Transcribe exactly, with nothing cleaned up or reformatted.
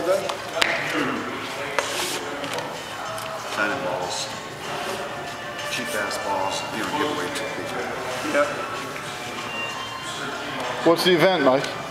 today? Diamond balls, cheap ass balls, you know, give away to people. Yeah. What's the event, Mike?